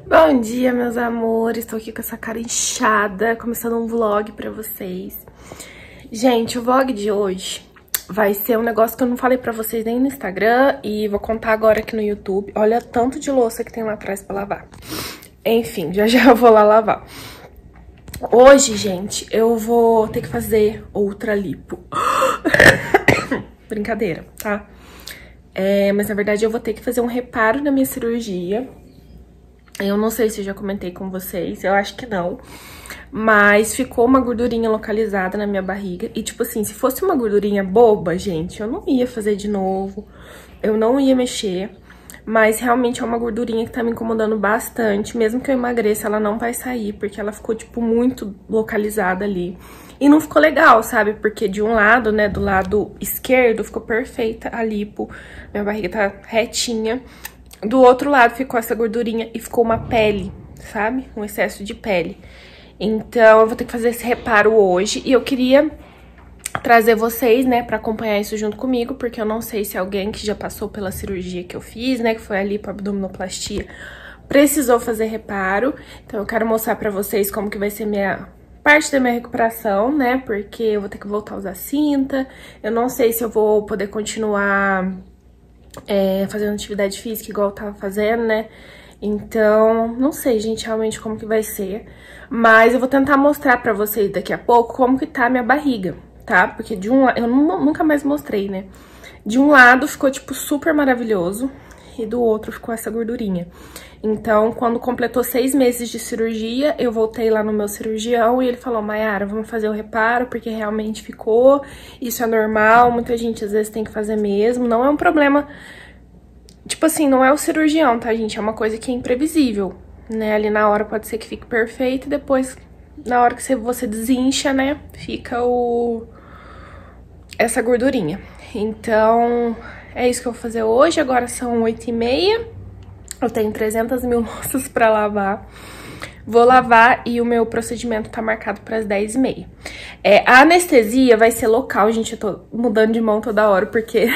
Bom dia, meus amores. Tô aqui com essa cara inchada, começando um vlog pra vocês. Gente, o vlog de hoje vai ser um negócio que eu não falei pra vocês nem no Instagram e vou contar agora aqui no YouTube. Olha tanto de louça que tem lá atrás pra lavar. Enfim, já eu vou lá lavar. Hoje, gente, eu vou ter que fazer outra lipo. Brincadeira, tá? Mas na verdade eu vou ter que fazer um reparo na minha cirurgia. Eu não sei se eu já comentei com vocês, eu acho que não. Mas ficou uma gordurinha localizada na minha barriga. E tipo assim, se fosse uma gordurinha boba, gente, eu não ia fazer de novo. Eu não ia mexer. Mas realmente é uma gordurinha que tá me incomodando bastante. Mesmo que eu emagreça, ela não vai sair, porque ela ficou, tipo, muito localizada ali. E não ficou legal, sabe? Porque de um lado, né, do lado esquerdo, ficou perfeita a lipo. Minha barriga tá retinha. Do outro lado ficou essa gordurinha e ficou uma pele, sabe? Um excesso de pele. Então, eu vou ter que fazer esse reparo hoje. E eu queria trazer vocês, né, pra acompanhar isso junto comigo, porque eu não sei se alguém que já passou pela cirurgia que eu fiz, né, que foi a lipoabdominoplastia, precisou fazer reparo. Então, eu quero mostrar pra vocês como que vai ser parte da minha recuperação, né, porque eu vou ter que voltar a usar cinta. Eu não sei se eu vou poder continuar fazendo atividade física igual eu tava fazendo, né? Então, não sei, gente, realmente como que vai ser. Mas eu vou tentar mostrar pra vocês daqui a pouco como que tá a minha barriga, tá? Porque de um lado, eu nunca mais mostrei, né? De um lado ficou, tipo, super maravilhoso e do outro ficou essa gordurinha. Então, quando completou 6 meses de cirurgia, eu voltei lá no meu cirurgião e ele falou: Mayara, vamos fazer o reparo, porque realmente ficou, isso é normal, muita gente às vezes tem que fazer mesmo, não é um problema, tipo assim, não é o cirurgião, tá, gente? É uma coisa que é imprevisível, né? Ali na hora pode ser que fique perfeito e depois, na hora que você desincha, né, fica essa gordurinha. Então, é isso que eu vou fazer hoje, agora são 8h30. Eu tenho 300 mil louças pra lavar. Vou lavar e o meu procedimento tá marcado pras 10h30. A anestesia vai ser local, gente. Eu tô mudando de mão toda hora porque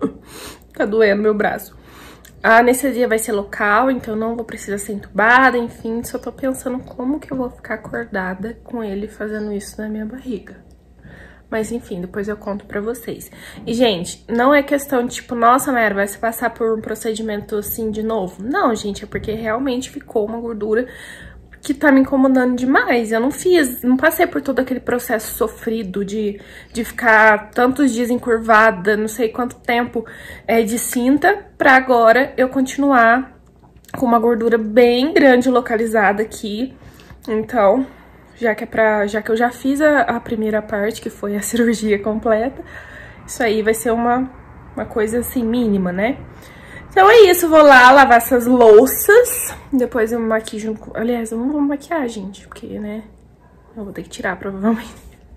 tá doendo meu braço. A anestesia vai ser local, então eu não vou precisar ser entubada, enfim. Só tô pensando como que eu vou ficar acordada com ele fazendo isso na minha barriga. Mas enfim, depois eu conto pra vocês. E, gente, não é questão de, tipo, nossa, Mayara, vai se passar por um procedimento assim de novo? Não, gente, é porque realmente ficou uma gordura que tá me incomodando demais. Eu não passei por todo aquele processo sofrido de ficar tantos dias encurvada, não sei quanto tempo de cinta, pra agora eu continuar com uma gordura bem grande localizada aqui. Então, já que eu já fiz a primeira parte, que foi a cirurgia completa, isso aí vai ser uma coisa assim mínima, né? Então é isso, vou lá lavar essas louças, depois eu me maquio junto com... Aliás, eu não vou maquiar, gente, porque, né, eu vou ter que tirar, provavelmente.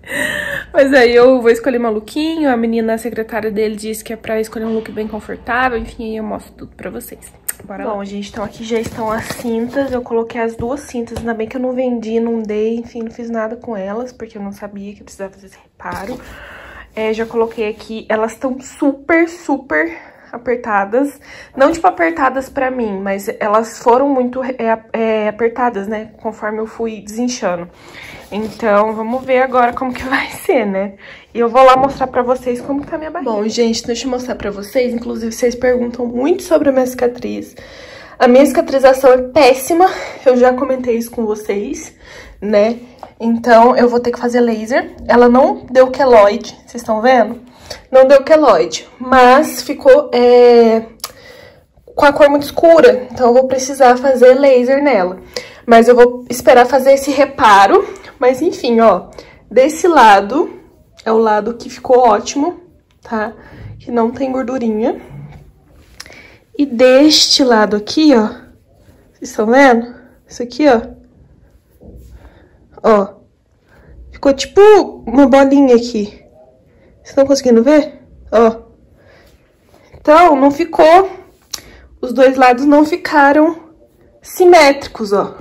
Mas aí eu vou escolher meu lookinho, a menina, a secretária dele, disse que é pra escolher um look bem confortável, enfim, aí eu mostro tudo pra vocês. Bora lá. Bom, gente, então aqui já estão as cintas, eu coloquei as 2 cintas, ainda bem que eu não vendi, não dei, enfim, não fiz nada com elas, porque eu não sabia que eu precisava fazer esse reparo. Já coloquei aqui, elas estão super, super apertadas, não tipo apertadas pra mim, mas elas foram muito apertadas, né, conforme eu fui desinchando. Então, vamos ver agora como que vai ser, né? E eu vou lá mostrar pra vocês como tá a minha barriga. Bom, gente, deixa eu mostrar pra vocês. Inclusive, vocês perguntam muito sobre a minha cicatriz. A minha cicatrização é péssima. Eu já comentei isso com vocês, né? Então, eu vou ter que fazer laser. Ela não deu queloide, vocês estão vendo? Não deu queloide, mas ficou com a cor muito escura. Então, eu vou precisar fazer laser nela. Mas eu vou esperar fazer esse reparo. Mas, enfim, ó, desse lado é o lado que ficou ótimo, tá? Que não tem gordurinha. E deste lado aqui, ó, vocês estão vendo? Isso aqui, ó. Ó, ficou tipo uma bolinha aqui. Vocês estão conseguindo ver? Ó. Então, não ficou... Os dois lados não ficaram simétricos, ó.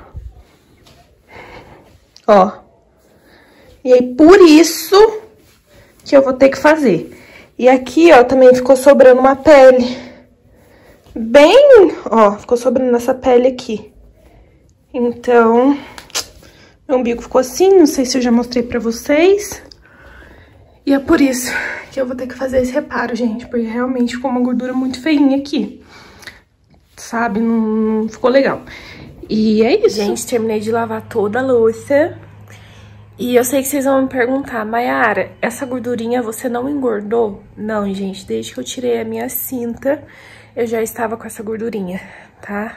Ó. E aí, por isso que eu vou ter que fazer. E aqui, ó, também ficou sobrando uma pele. Bem, ó, ficou sobrando essa pele aqui. Então, meu umbigo ficou assim, não sei se eu já mostrei pra vocês. E é por isso que eu vou ter que fazer esse reparo, gente, porque realmente ficou uma gordura muito feinha aqui. Sabe? Não ficou legal. E é isso. Gente, terminei de lavar toda a louça. E eu sei que vocês vão me perguntar, Mayara, essa gordurinha você não engordou? Não, gente, desde que eu tirei a minha cinta, eu já estava com essa gordurinha, tá?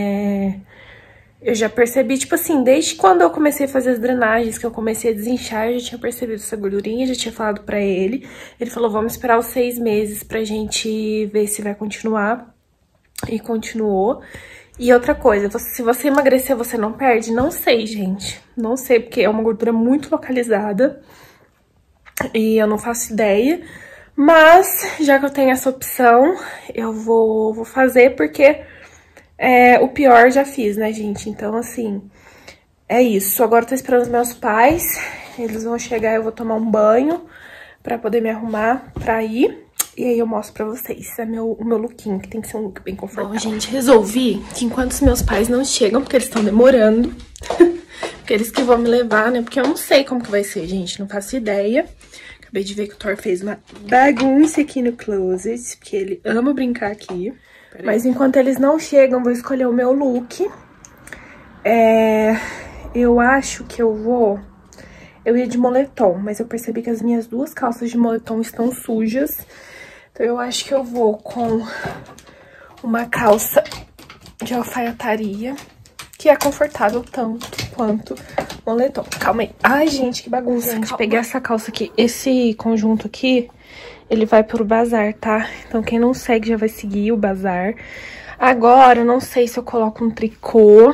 Eu já percebi, tipo assim, desde quando eu comecei a fazer as drenagens, que eu comecei a desinchar, eu já tinha percebido essa gordurinha, já tinha falado pra ele. Ele falou, vamos esperar os 6 meses pra gente ver se vai continuar. E continuou. E outra coisa, se você emagrecer, você não perde? Não sei, gente. Não sei, porque é uma gordura muito localizada. E eu não faço ideia. Mas, já que eu tenho essa opção, eu vou fazer, porque o pior já fiz, né, gente? Então, assim, é isso. Agora eu tô esperando os meus pais. Eles vão chegar, eu vou tomar um banho pra poder me arrumar pra ir. E aí eu mostro pra vocês, o meu lookinho, que tem que ser um look bem confortável. Bom, gente, resolvi que enquanto os meus pais não chegam, porque eles estão demorando, porque eles que vão me levar, né? Porque eu não sei como que vai ser, gente, não faço ideia. Acabei de ver que o Thor fez uma bagunça aqui no closet, porque ele ama brincar aqui. Mas enquanto eles não chegam, vou escolher o meu look. Eu acho que eu ia de moletom, mas eu percebi que as minhas 2 calças de moletom estão sujas. Então, eu acho que eu vou com uma calça de alfaiataria, que é confortável tanto quanto moletom. Calma aí. Ai, gente, que bagunça. Gente, peguei essa calça aqui. Esse conjunto aqui, ele vai pro bazar, tá? Então, quem não segue já vai seguir o bazar. Agora, eu não sei se eu coloco um tricô,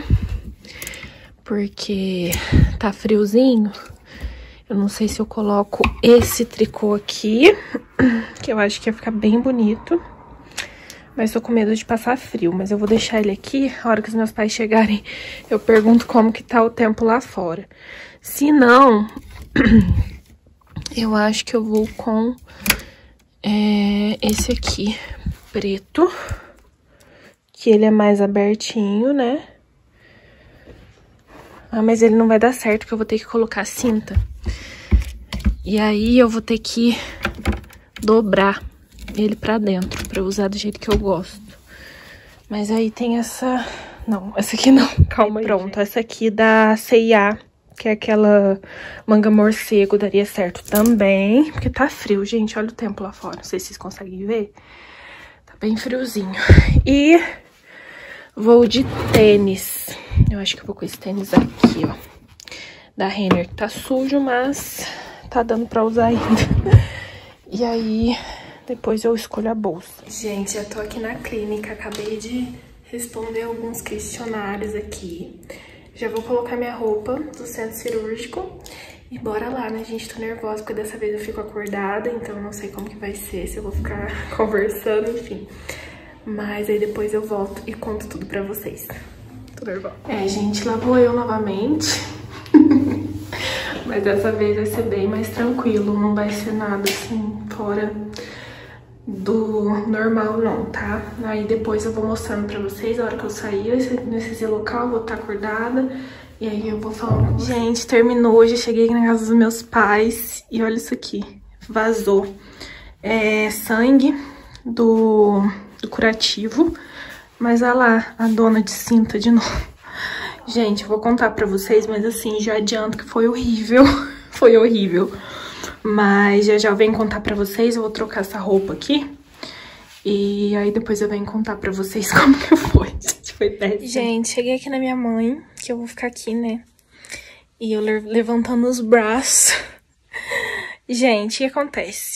porque tá friozinho. Eu não sei se eu coloco esse tricô aqui, que eu acho que ia ficar bem bonito. Mas tô com medo de passar frio, mas eu vou deixar ele aqui. A hora que os meus pais chegarem, eu pergunto como que tá o tempo lá fora. Se não, eu acho que eu vou com esse aqui, preto. Que ele é mais abertinho, né? Ah, mas ele não vai dar certo, porque eu vou ter que colocar cinta. E aí eu vou ter que dobrar ele pra dentro, pra eu usar do jeito que eu gosto. Mas aí tem essa... Não, essa aqui não, calma aí. Pronto, essa aqui da C&A, que é aquela manga morcego, daria certo também. Porque tá frio, gente, olha o tempo lá fora, não sei se vocês conseguem ver. Tá bem friozinho. E vou de tênis. Eu acho que eu vou com esse tênis aqui, ó. Da Renner, que tá sujo, mas tá dando pra usar ainda. E aí, depois eu escolho a bolsa. Gente, já tô aqui na clínica, acabei de responder alguns questionários aqui. Já vou colocar minha roupa do centro cirúrgico e bora lá, né, gente? Tô nervosa porque dessa vez eu fico acordada, então não sei como que vai ser, se eu vou ficar conversando, enfim. Mas aí depois eu volto e conto tudo pra vocês. Tô nervosa. Gente, lá vou eu novamente. Mas dessa vez vai ser bem mais tranquilo, não vai ser nada assim fora do normal não, tá? Aí depois eu vou mostrando pra vocês a hora que eu sair nesse local, vou estar acordada e aí eu vou falando com vocês. Gente, terminou, já cheguei na casa dos meus pais e olha isso aqui, vazou. Sangue do curativo, mas olha lá a dona de cinta de novo. Gente, vou contar pra vocês, mas assim, já adianto que foi horrível. Foi horrível. Mas já eu venho contar pra vocês, eu vou trocar essa roupa aqui. E aí depois eu venho contar pra vocês como que foi. Gente, foi péssimo. Gente, cheguei aqui na minha mãe, que eu vou ficar aqui, né? E eu levantando os braços. Gente, o que acontece?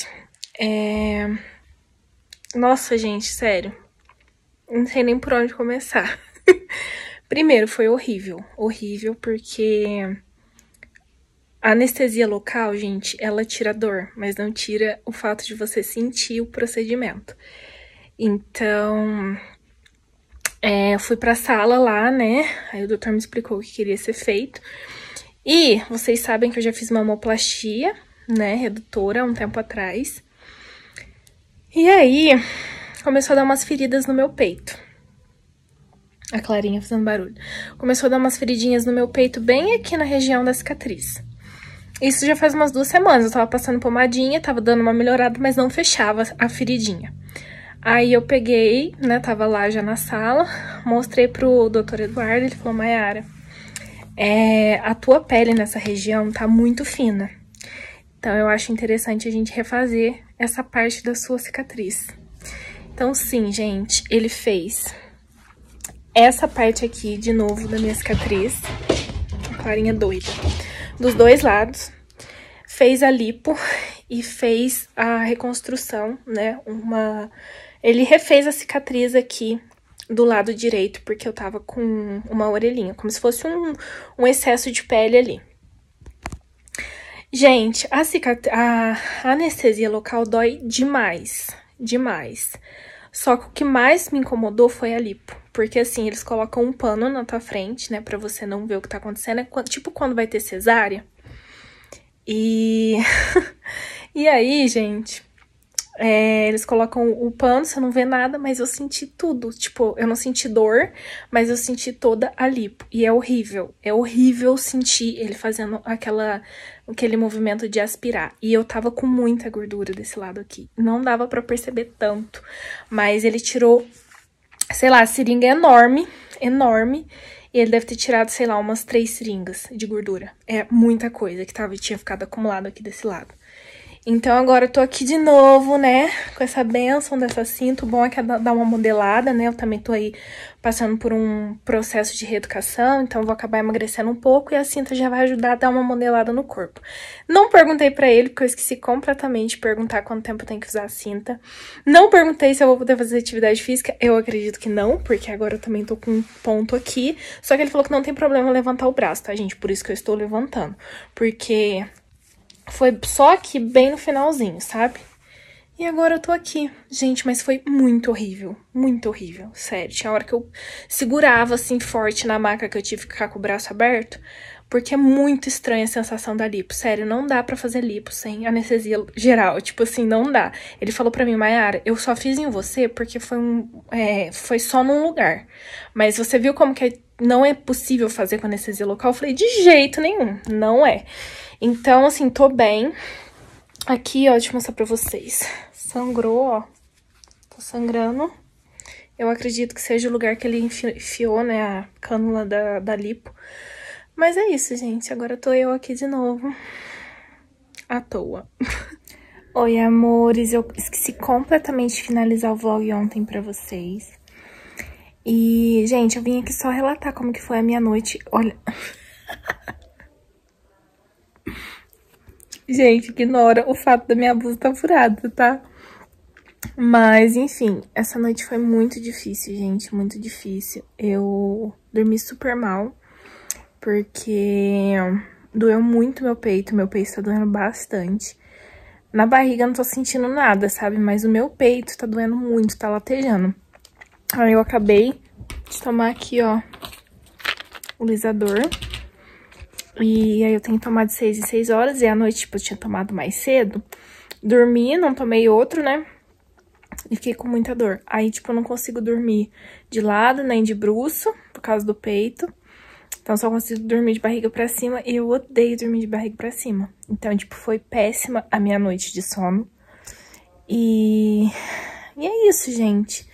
Nossa, gente, sério. Não sei nem por onde começar. Primeiro, foi horrível. Horrível porque a anestesia local, gente, ela tira a dor, mas não tira o fato de você sentir o procedimento. Então, eu fui pra sala lá, né? Aí o doutor me explicou o que queria ser feito. E vocês sabem que eu já fiz uma mamoplastia, né, redutora, um tempo atrás. E aí, começou a dar umas feridas no meu peito. A Clarinha fazendo barulho. Começou a dar umas feridinhas no meu peito, bem aqui na região da cicatriz. Isso já faz umas 2 semanas. Eu tava passando pomadinha, tava dando uma melhorada, mas não fechava a feridinha. Aí eu peguei, né, tava lá já na sala, mostrei pro doutor Eduardo, ele falou, Mayara, a tua pele nessa região tá muito fina. Então eu acho interessante a gente refazer essa parte da sua cicatriz. Então sim, gente, ele fez essa parte aqui, de novo, da minha cicatriz. A Clarinha doida. Dos 2 lados. Fez a lipo e fez a reconstrução, né? Ele refez a cicatriz aqui do lado direito, porque eu tava com uma orelhinha, como se fosse um excesso de pele ali. Gente, a anestesia local dói demais, demais. Só que o que mais me incomodou foi a lipo. Porque, assim, eles colocam um pano na tua frente, né? Pra você não ver o que tá acontecendo. É tipo quando vai ter cesárea. E... e aí, gente... eles colocam o pano, você não vê nada, mas eu senti tudo. Tipo, eu não senti dor, mas eu senti toda a lipo. E é horrível. É horrível sentir ele fazendo aquele movimento de aspirar. E eu tava com muita gordura desse lado aqui. Não dava pra perceber tanto. Mas ele tirou, sei lá, a seringa enorme, enorme. E ele deve ter tirado, sei lá, umas 3 seringas de gordura. É muita coisa que tinha ficado acumulado aqui desse lado. Então, agora eu tô aqui de novo, né, com essa bênção dessa cinta. O bom é que dá uma modelada, né, eu também tô aí passando por um processo de reeducação, então eu vou acabar emagrecendo um pouco e a cinta já vai ajudar a dar uma modelada no corpo. Não perguntei pra ele, porque eu esqueci completamente de perguntar quanto tempo eu tenho que usar a cinta. Não perguntei se eu vou poder fazer atividade física, eu acredito que não, porque agora eu também tô com um ponto aqui. Só que ele falou que não tem problema levantar o braço, tá, gente? Por isso que eu estou levantando, porque... foi só aqui, bem no finalzinho, sabe? E agora eu tô aqui. Gente, mas foi muito horrível. Muito horrível, sério. Tinha hora que eu segurava, assim, forte na maca que eu tive que ficar com o braço aberto. Porque é muito estranha a sensação da lipo. Sério, não dá pra fazer lipo sem anestesia geral. Tipo assim, não dá. Ele falou pra mim, Mayara, eu só fiz em você porque foi só num lugar. Mas você viu como que não é possível fazer com anestesia local? Eu falei, de jeito nenhum, não é. Então, assim, tô bem. Aqui, ó, deixa eu mostrar pra vocês. Sangrou, ó. Tô sangrando. Eu acredito que seja o lugar que ele enfiou, né, a cânula da lipo. Mas é isso, gente. Agora tô eu aqui de novo. À toa. Oi, amores. Eu esqueci completamente de finalizar o vlog ontem pra vocês. E, gente, eu vim aqui só relatar como que foi a minha noite. Olha... Gente, ignora o fato da minha blusa tá furada, tá? Mas, enfim, essa noite foi muito difícil, gente, muito difícil. Eu dormi super mal, porque doeu muito meu peito tá doendo bastante. Na barriga eu não tô sentindo nada, sabe? Mas o meu peito tá doendo muito, tá latejando. Aí eu acabei de tomar aqui, ó, o lisador. E aí eu tenho que tomar de 6 em 6 horas, e à noite, tipo, eu tinha tomado mais cedo. Dormi, não tomei outro, né? E fiquei com muita dor. Aí, tipo, eu não consigo dormir de lado, nem de bruço, por causa do peito. Então, só consigo dormir de barriga pra cima, e eu odeio dormir de barriga pra cima. Então, tipo, foi péssima a minha noite de sono. E é isso, gente.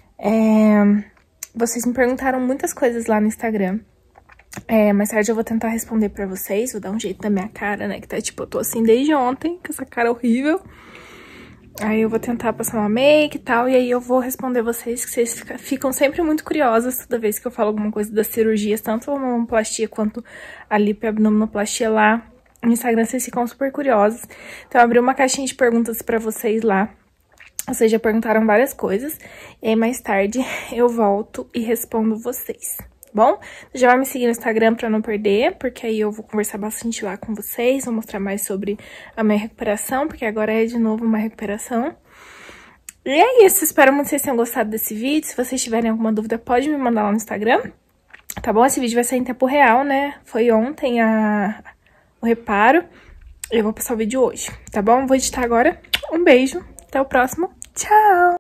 Vocês me perguntaram muitas coisas lá no Instagram. Mais tarde eu vou tentar responder pra vocês, vou dar um jeito na minha cara, né, que tá, tipo, eu tô assim desde ontem, com essa cara horrível. Aí eu vou tentar passar uma make e tal, e aí eu vou responder vocês, que vocês ficam sempre muito curiosas toda vez que eu falo alguma coisa das cirurgias, tanto a mamoplastia quanto a lipoabdominoplastia lá no Instagram, vocês ficam super curiosos. Então eu abri uma caixinha de perguntas pra vocês lá. Vocês já perguntaram várias coisas, e aí mais tarde eu volto e respondo vocês. Bom, já vai me seguir no Instagram pra não perder, porque aí eu vou conversar bastante lá com vocês, vou mostrar mais sobre a minha recuperação, porque agora é de novo uma recuperação. E é isso, espero muito que vocês tenham gostado desse vídeo. Se vocês tiverem alguma dúvida, pode me mandar lá no Instagram, tá bom? Esse vídeo vai sair em tempo real, né? Foi ontem o reparo. Eu vou passar o vídeo hoje, tá bom? Vou editar agora. Um beijo, até o próximo. Tchau!